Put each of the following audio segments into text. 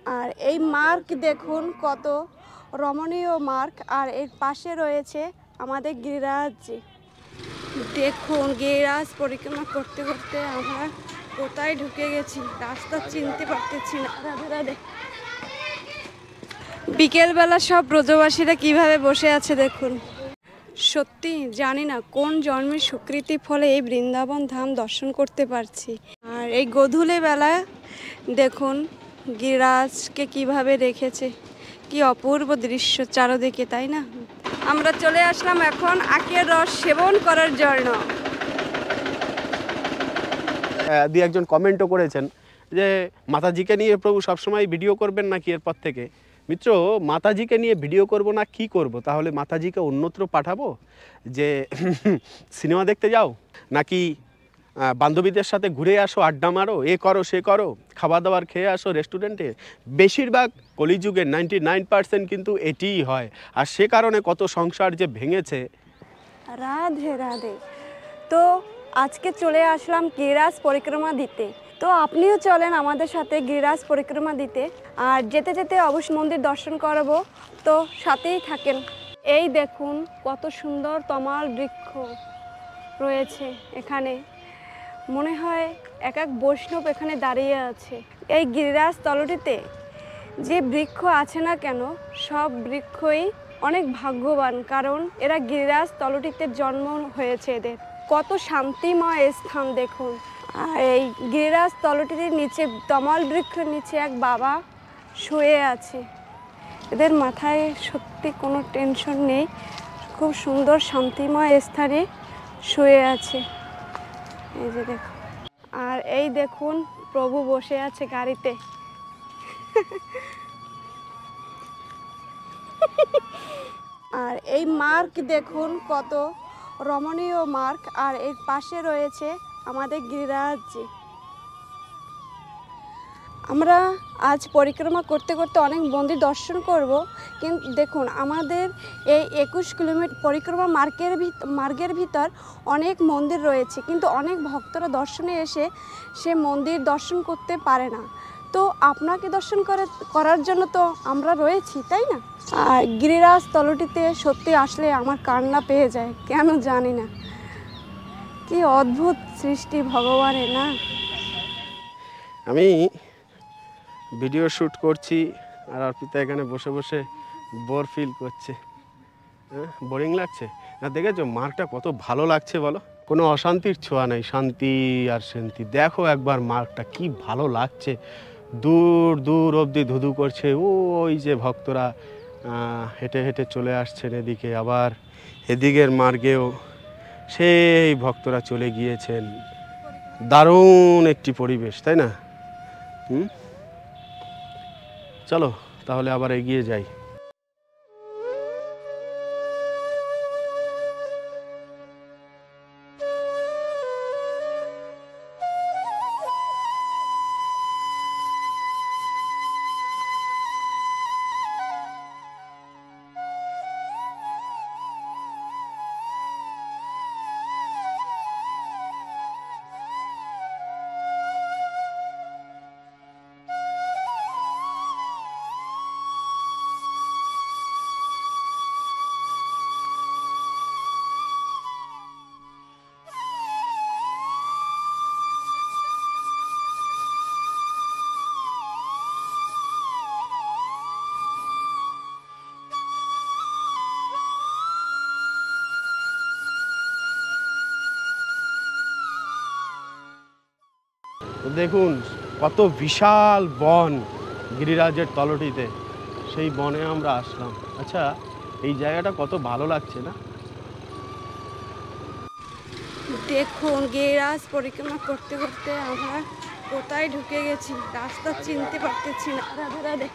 আর এই মার্ক দেখুন কত রমণীয় মার্ক, আর এর পাশে রয়েছে আমাদের গিরিরাজজি। দেখুন গিরিরাজ পরিক্রমা করতে করতে আমরা কোথায় ঢুকে গেছি, রাস্তা চিনতে পারতেছি না। রাধে রাধে। বিকেলবেলা সব ব্রজবাসীরা কিভাবে বসে আছে দেখুন। সত্যি জানি না কোন জন্মের স্বীকৃতি ফলে এই বৃন্দাবন ধাম দর্শন করতে পারছি। আর এই গধূলি বেলা দেখুন গিরিরাজকে কিভাবে রেখেছে, কি অপূর্ব দৃশ্য চারদিকে, তাই না? আমরা চলে আসলাম এখন আখের রস সেবন করার জন্য। দুই একজন কমেন্টও করেছেন যে মাতাজিকে নিয়ে প্রভু সবসময় ভিডিও করবেন নাকি এরপর থেকে। মিত্র, মাতাজিকে নিয়ে ভিডিও করব না কি করব? তাহলে মাতাজিকে অন্যত্র পাঠাবো যে সিনেমা দেখতে যাও, নাকি বান্ধবীদের সাথে ঘুরে আসো, আড্ডা মারো, এ করো সে করো, খাবার দাবার খেয়ে আসো রেস্টুরেন্টে? বেশিরভাগ কলিযুগের 99% কিন্তু এটিই হয়। আর সে কারণে কত সংসার যে ভেঙেছে। রাধে রাধে। তো আজকে চলে আসলাম গিরিরাজ পরিক্রমা দিতে। তো আপনিও চলেন আমাদের সাথে গিরিরাজ পরিক্রমা দিতে। আর যেতে যেতে অবশ্য মন্দির দর্শন করাবো, তো সাথেই থাকেন। এই দেখুন কত সুন্দর তমাল বৃক্ষ রয়েছে এখানে, মনে হয় এক এক বৈষ্ণব এখানে দাঁড়িয়ে আছে। এই গিরিরাজ তলটিতে যে বৃক্ষ আছে না কেন, সব বৃক্ষই অনেক ভাগ্যবান, কারণ এরা গিরিরাজ তলটিতে জন্ম হয়েছে এদের। কত শান্তিময় স্থান দেখুন। আর এই গিরিরাজ তলটির নিচে তমাল বৃক্ষের নিচে এক বাবা শুয়ে আছে। এদের মাথায় সত্যি কোনো টেনশন নেই, খুব সুন্দর শান্তিময় স্থানে শুয়ে আছে। এই যে দেখুন। আর এই দেখুন প্রভু বসে আছে গাড়িতে। আর এই মার্ক দেখুন কত রমণীয় মার্ক, আর এর পাশে রয়েছে আমাদের গিরিরাজজি। আমরা আজ পরিক্রমা করতে করতে অনেক মন্দির দর্শন করব, কিন্তু দেখুন আমাদের এই 21 কিলোমিটার পরিক্রমা মার্গের ভিতর অনেক মন্দির রয়েছে, কিন্তু অনেক ভক্তরা দর্শনে এসে সে মন্দির দর্শন করতে পারে না। তো আপনাকে দর্শন করার জন্য তো আমরা রয়েছি, তাই না? আর গিরিরাজ তলটিতে সত্যি আসলে আমার কান্না পেয়ে যায়, কেন জানি না। কি অদ্ভুত সৃষ্টি ভগবানের, না? আমি ভিডিও শ্যুট করছি আর অর্পিতা এখানে বসে বসে বোর ফিল করছে। হ্যাঁ, বোরিং লাগছে না? দেখেছো মার্কটা কত ভালো লাগছে বলো, কোনো অশান্তির ছোঁয়া নেই, শান্তি আর শান্তি। দেখো একবার মার্কটা কি ভালো লাগছে, দূর দূর অবধি ধুধু করছে। ওই যে ভক্তরা হেঁটে হেঁটে চলে আসছেন এদিকে, আবার এদিকের মার্গেও সেই ভক্তরা চলে গিয়েছেন। দারুণ একটি পরিবেশ, তাই না? চলো তাহলে আবার এগিয়ে যাই। দেখুন কত বিশাল বন গিরিরাজের তলটিতে, সেই বনে আমরা আসলাম। আচ্ছা, এই জায়গাটা কত ভালো লাগছে না? দেখুন গিরিরাজ পরিক্রমা করতে করতে আমরা কোথায় ঢুকে গেছি, রাস্তা চিনতে পারতেছি না। রাধে রাধে।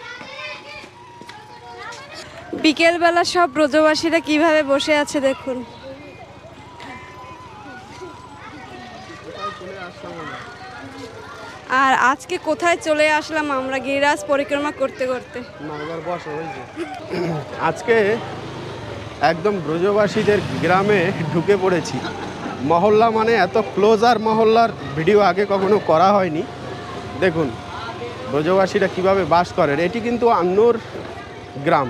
বিকেলবেলা সব ব্রজবাসীরা কিভাবে বসে আছে দেখুন। আর আজকে কোথায় চলে আসলাম আমরা গিরিরাজ পরিক্রমা করতে করতে। আজকে একদম ব্রজবাসীদের গ্রামে ঢুকে পড়েছি। মহল্লা মানে এত ক্লোজ আর মহল্লার ভিডিও আগে কখনো করা হয়নি। দেখুন ব্রজবাসীরা কিভাবে বাস করেন। এটি কিন্তু আন্নোর গ্রাম।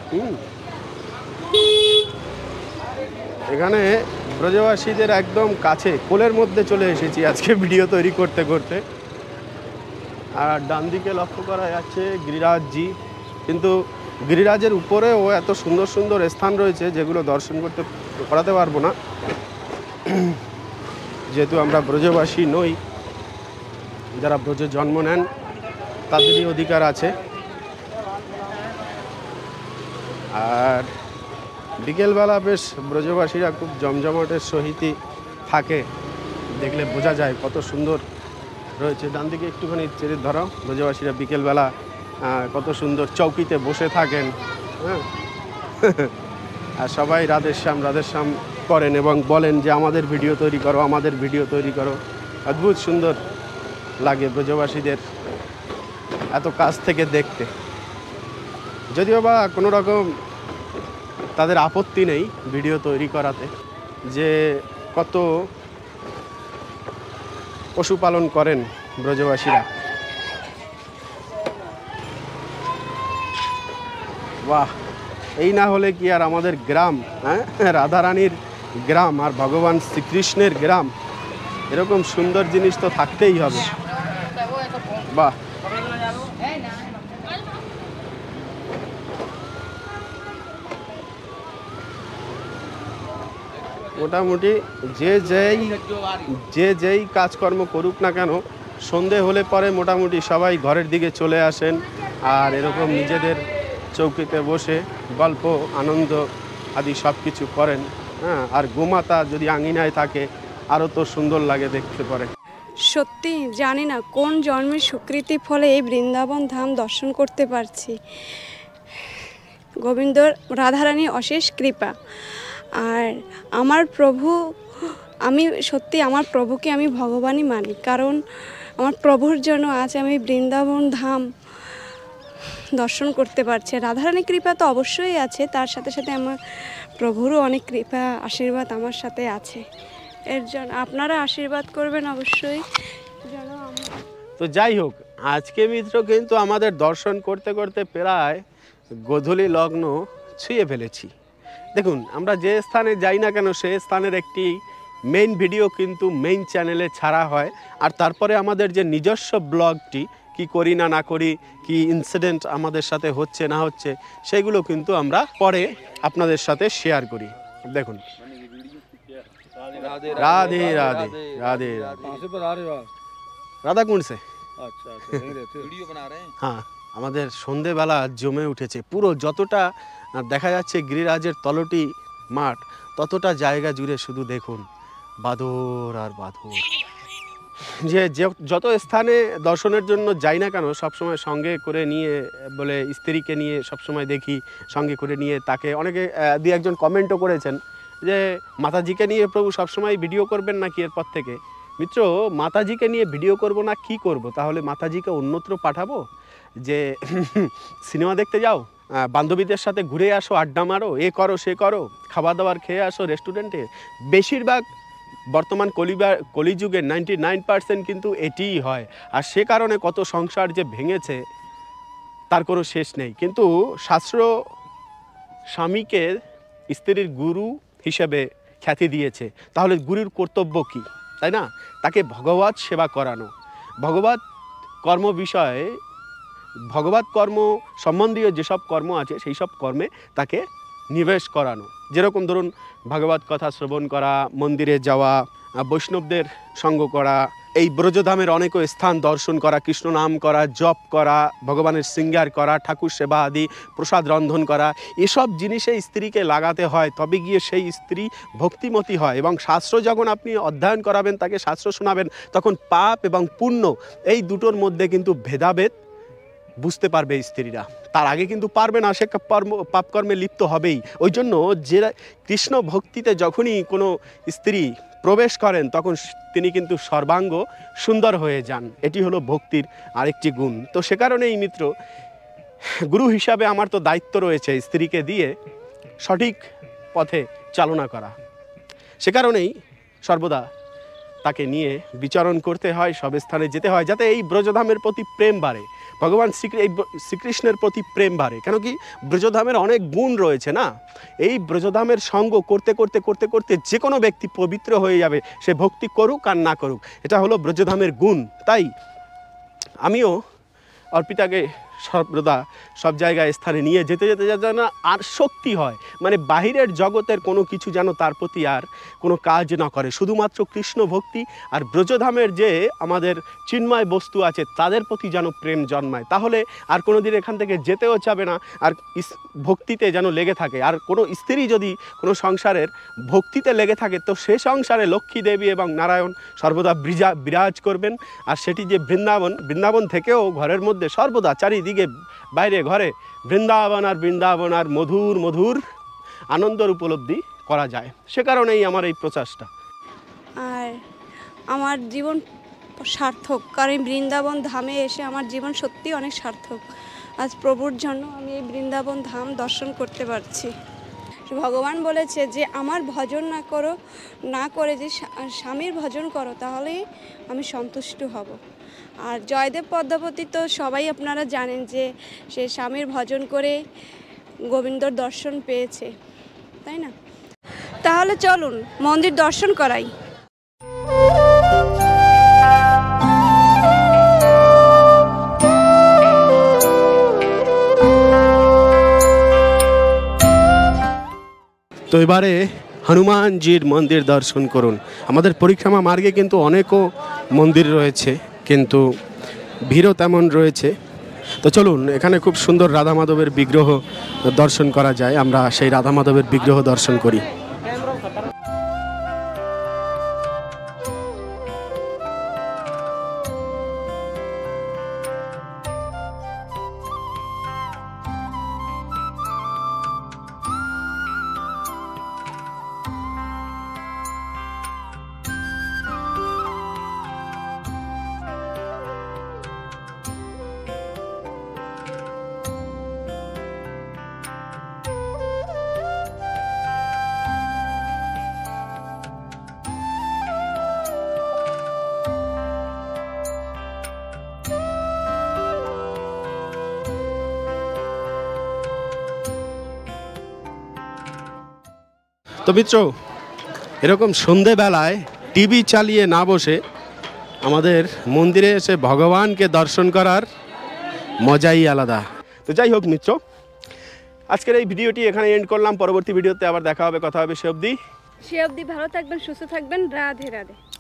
এখানে ব্রজবাসীদের একদম কাছে কোলের মধ্যে চলে এসেছি আজকে ভিডিও তৈরি করতে করতে। আর ডান দিকে লক্ষ্য করা যাচ্ছে গিরিরাজজি, কিন্তু গিরিরাজের উপরেও এত সুন্দর সুন্দর স্থান রয়েছে যেগুলো দর্শন করাতে পারবো না, যেহেতু আমরা ব্রজবাসী নই। যারা ব্রজে জন্ম নেন তাদেরই অধিকার আছে। আর বিকেলবেলা বেশ ব্রজবাসীরা খুব জমজমাটের সহিতই থাকে, দেখলে বোঝা যায় কত সুন্দর রয়েছে। ডান দিকে একটুখানি চেরি ধরো, ব্রজবাসীরা বিকেলবেলা কত সুন্দর চৌকিতে বসে থাকেন, হ্যাঁ। আর সবাই রাধেশ্যাম করেন এবং বলেন যে আমাদের ভিডিও তৈরি করো, আমাদের ভিডিও তৈরি করো। অদ্ভুত সুন্দর লাগে ব্রজবাসীদের এত কাছ থেকে দেখতে। যদিও বা কোনো রকম তাদের আপত্তি নেই ভিডিও তৈরি করাতে, যে কত পশুপালন করেন ব্রজবাসীরা। বাহ, এই না হলে কি আর আমাদের গ্রাম, হ্যাঁ, রাধারানীর গ্রাম আর ভগবান শ্রীকৃষ্ণের গ্রাম, এরকম সুন্দর জিনিস তো থাকতেই হবে। বাহ, মোটামুটি যে যেই কাজকর্ম করুক না কেন, সন্ধে হলে পরে মোটামুটি সবাই ঘরের দিকে চলে আসেন আর এরকম নিজেদের চৌকিতে বসে গল্প আনন্দ আদি সব কিছু করেন, হ্যাঁ। আর গোমাতা যদি আঙিনায় থাকে আরও তো সুন্দর লাগে দেখতে পারে। সত্যি জানি না কোন জন্মের স্বীকৃতি ফলে এই বৃন্দাবন ধাম দর্শন করতে পারছি। গোবিন্দ রাধারানী অশেষ কৃপা। আর আমার প্রভু, আমি সত্যি আমার প্রভুকে আমি ভগবানই মানি, কারণ আমার প্রভুর জন্য আজ আমি বৃন্দাবন ধাম দর্শন করতে পারছি। রাধারানী কৃপা তো অবশ্যই আছে, তার সাথে সাথে আমার প্রভুরও অনেক কৃপা আশীর্বাদ আমার সাথে আছে। এর জন্য আপনারা আশীর্বাদ করবেন অবশ্যই যেন আমরা। তো যাই হোক, আজকে মিত্র কিন্তু আমাদের দর্শন করতে করতে প্রায় গোধূলি লগ্ন ছুঁয়ে ফেলেছি। দেখুন, আমরা যে স্থানে যাই না কেন সেই স্থানের একটি মেইন ভিডিও কিন্তু মেইন চ্যানেলে ছাড়া হয়, আর তারপরে আমাদের যে নিজস্ব ব্লগটি কি করি না করি, কি ইনসিডেন্ট আমাদের সাথে হচ্ছে না হচ্ছে, সেগুলো কিন্তু আমরা পরে আপনাদের সাথে শেয়ার করি। দেখুন, রাধে রাধে রাধে রাধা কুণ্ড সে, হ্যাঁ। আমাদের সন্ধেবেলা জমে উঠেছে পুরো, যতটা দেখা যাচ্ছে গিরিরাজের তলটি মাঠ, ততটা জায়গা জুড়ে শুধু দেখুন বাদর আর বাদর। যে যত স্থানে দর্শনের জন্য যাই না কেন সবসময় সঙ্গে করে নিয়ে, বলে স্ত্রীকে নিয়ে সবসময় দেখি সঙ্গে করে নিয়ে তাকে। অনেকে দু একজন কমেন্টও করেছেন যে মাতাজিকে নিয়ে প্রভু সবসময় ভিডিও করবেন নাকি এরপর থেকে। মিত্র, মাতাজিকে নিয়ে ভিডিও করব না কি করব? তাহলে মাতাজিকে অন্যত্র পাঠাবো যে সিনেমা দেখতে যাও, বান্ধবীদের সাথে ঘুরে আসো, আড্ডা মারো, এ করো সে করো, খাবার দাবার খেয়ে আসো রেস্টুরেন্টে। বেশিরভাগ বর্তমান কলিযুগের 99% কিন্তু এটিই হয়। আর সে কারণে কত সংসার যে ভেঙেছে তার কোনো শেষ নেই। কিন্তু শাস্ত্র স্বামীকে স্ত্রীর গুরু হিসেবে খ্যাতি দিয়েছে, তাহলে গুরুর কর্তব্য কী, তাই না? তাকে ভগবত সেবা করানো, ভগবত কর্ম বিষয়ে, ভগবত কর্ম সম্বন্ধীয় যেসব কর্ম আছে সেই সব কর্মে তাকে নিবেশ করানো। যেরকম ধরুন ভাগবত কথা শ্রবণ করা, মন্দিরে যাওয়া, বৈষ্ণবদের সঙ্গ করা, এই ব্রজধামের অনেক স্থান দর্শন করা, কৃষ্ণ নাম করা, জপ করা, ভগবানের শৃঙ্গার করা, ঠাকুর সেবা আদি, প্রসাদ রন্ধন করা, এসব জিনিসে স্ত্রীকে লাগাতে হয়, তবে গিয়ে সেই স্ত্রী ভক্তিমতী হয়। এবং শাস্ত্র যখন আপনি অধ্যয়ন করাবেন, তাকে শাস্ত্র শোনাবেন, তখন পাপ এবং পুণ্য এই দুটোর মধ্যে কিন্তু ভেদাভেদ বুঝতে পারবে স্ত্রীরা। তার আগে কিন্তু পারবে না, সে পাপকর্মে লিপ্ত হবেই। ওই জন্য যে কৃষ্ণ ভক্তিতে যখনই কোনো স্ত্রী প্রবেশ করেন তখন তিনি কিন্তু সর্বাঙ্গ সুন্দর হয়ে যান। এটি হলো ভক্তির আরেকটি গুণ। তো সে কারণেই মিত্র, গুরু হিসাবে আমার তো দায়িত্ব রয়েছে স্ত্রীকে দিয়ে সঠিক পথে চালনা করা। সে কারণেই সর্বদা তাকে নিয়ে বিচরণ করতে হয়, সব স্থানে যেতে হয়, যাতে এই ব্রজধামের প্রতি প্রেম বাড়ে। ভগবান শ্রীকৃষ্ণের প্রতি প্রেম বাড়ে। কেন কি ব্রজধামের অনেক গুণ রয়েছে না, এই ব্রজধামের সঙ্গ করতে করতে করতে করতে যে কোনো ব্যক্তি পবিত্র হয়ে যাবে, সে ভক্তি করুক আর না করুক, এটা হলো ব্রজধামের গুণ। তাই আমিও অর্পিতাকে সর্বদা সব জায়গায় স্থানে নিয়ে যেতে যেতে যেন আর শক্তি হয়, মানে বাহিরের জগতের কোনো কিছু যেন তার প্রতি আর কোনো কাজ না করে, শুধুমাত্র কৃষ্ণ ভক্তি আর ব্রজধামের যে আমাদের চিন্ময় বস্তু আছে তাদের প্রতি যেন প্রেম জন্মায়। তাহলে আর কোনো দিন এখান থেকে যেতেও চাবে না, আর ভক্তিতে যেন লেগে থাকে। আর কোনো স্ত্রী যদি কোনো সংসারের ভক্তিতে লেগে থাকে, তো সে সংসারে লক্ষ্মী দেবী এবং নারায়ণ সর্বদা বিরাজ করবেন। আর সেটি যে বৃন্দাবন থেকেও ঘরের মধ্যে সর্বদা চারিদিকে বাইরে ঘরে বৃন্দাবন আর মধুর মধুর আনন্দের উপলব্ধি করা যায়। সে কারণেই আমার এই প্রচেষ্টা। আর আমার জীবন সার্থক, কারণ বৃন্দাবন ধামে এসে আমার জীবন সত্যি অনেক সার্থক। আজ প্রভুর জন্য আমি এই বৃন্দাবন ধাম দর্শন করতে পারছি। ভগবান বলেছে যে আমার ভজন না করে যে স্বামীর ভজন করো, তাহলেই আমি সন্তুষ্ট হব। আর জয়দেব পদ্মাবতী তো সবাই আপনারা জানেন যে সে স্বামীর ভজন করে গোবিন্দর দর্শন পেয়েছে, তাই না? তাহলে চলুন মন্দির দর্শন করাই। তো এবারে হনুমানজির মন্দির দর্শন করুন। আমাদের পরিক্রমা মার্গে কিন্তু অনেকও মন্দির রয়েছে, কিন্তু ভিড়ও তেমন রয়েছে। তো চলুন, এখানে খুব সুন্দর রাধা মাধবের বিগ্রহ দর্শন করা যায়, আমরা সেই রাধা মাধবের বিগ্রহ দর্শন করি। তো মিত্র, এরকম সন্ধেবেলায় টিভি চালিয়ে না বসে আমাদের মন্দিরে এসে ভগবানকে দর্শন করার মজাই আলাদা। তো যাই হোক মিত্র, আজকের এই ভিডিওটি এখানে এন্ড করলাম। পরবর্তী ভিডিওতে আবার দেখা হবে, কথা হবে। সে অবধি ভালো থাকবেন, সুস্থ থাকবেন। রাধে রাধে।